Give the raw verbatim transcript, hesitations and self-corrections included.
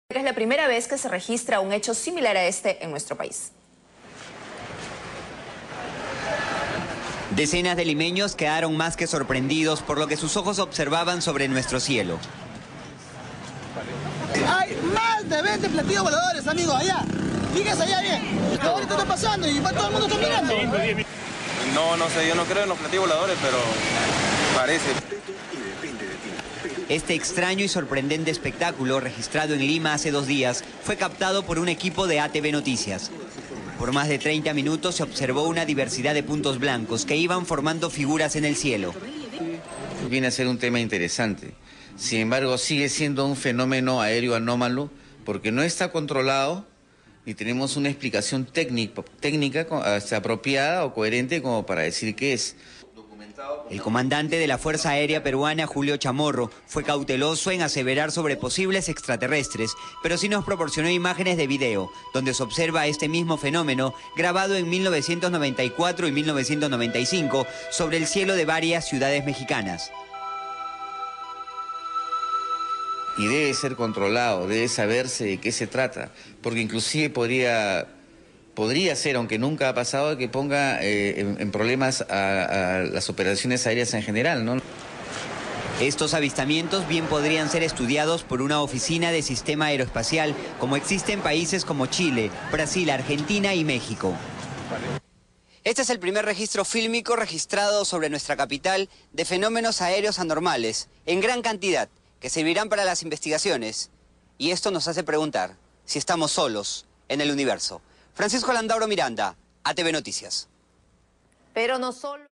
Es la primera vez que se registra un hecho similar a este en nuestro país. Decenas de limeños quedaron más que sorprendidos por lo que sus ojos observaban sobre nuestro cielo. Hay más de veinte platillos voladores, amigos, allá. Fíjense allá bien. Ahorita está pasando y todo el mundo está mirando. No, no sé, yo no creo en los platillos voladores, pero parece. Este extraño y sorprendente espectáculo, registrado en Lima hace dos días, fue captado por un equipo de A T V Noticias. Por más de treinta minutos se observó una diversidad de puntos blancos que iban formando figuras en el cielo. Viene a ser un tema interesante. Sin embargo, sigue siendo un fenómeno aéreo anómalo porque no está controlado ni tenemos una explicación técnica, técnica apropiada o coherente como para decir qué es. El comandante de la Fuerza Aérea Peruana, Julio Chamorro, fue cauteloso en aseverar sobre posibles extraterrestres, pero sí nos proporcionó imágenes de video, donde se observa este mismo fenómeno grabado en mil novecientos noventa y cuatro y mil novecientos noventa y cinco sobre el cielo de varias ciudades mexicanas. Y debe ser controlado, debe saberse de qué se trata, porque inclusive podría... Podría ser, aunque nunca ha pasado, que ponga eh, en, en problemas a, a las operaciones aéreas en general, ¿no? Estos avistamientos bien podrían ser estudiados por una oficina de sistema aeroespacial, como existe en países como Chile, Brasil, Argentina y México. Este es el primer registro fílmico registrado sobre nuestra capital de fenómenos aéreos anormales, en gran cantidad, que servirán para las investigaciones. Y esto nos hace preguntar si estamos solos en el universo. Francisco Landauro Miranda, A T V Noticias. Pero no solo...